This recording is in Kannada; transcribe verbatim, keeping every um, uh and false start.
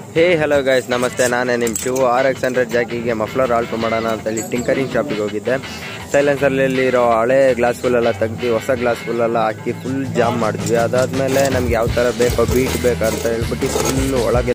ಹೇ ಹಲೋ ಗೈಸ್, ನಮಸ್ತೆ. ನಾನೇ ನಿಮ್ಮ ಶಿವು. ಆರ್ ಎಕ್ಸ್ ಹಂಡ್ರೆಡ್ ಜಾಕಿಗೆ ಮಫ್ಲರ್ ಆಲ್ಟ್ ಮಾಡೋಣ ಅಂತೇಳಿ ಟಿಂಕರಿಂಗ್ ಶಾಪಿಗೆ ಹೋಗಿದ್ದೆ. ಸೈಲೆನ್ಸರ್ಲಿರೋ ಹಳೆ ಗ್ಲಾಸ್ ಫುಲ್ಲೆಲ್ಲ ತೆಗ್ದು ಹೊಸ ಗ್ಲಾಸ್ ಫುಲ್ಲೆಲ್ಲ ಹಾಕಿ ಫುಲ್ ಜಾಮ್ ಮಾಡಿದ್ವಿ. ಅದಾದಮೇಲೆ ನಮ್ಗೆ ಯಾವ ಥರ ಬೇಕೋ ಬೀಟ್ ಬೇಕಂತ ಹೇಳ್ಬಿಟ್ಟು ಫುಲ್ ಒಳಗೆ